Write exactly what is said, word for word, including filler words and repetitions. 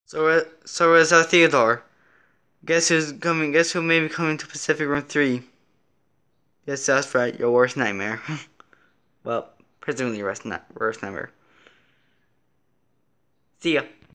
So, uh, so is uh, Theodore. Guess who's coming? Guess who may be coming to Pacific Rim three? Yes, that's right. Your worst nightmare. Well, presumably your worst, worst nightmare. See ya.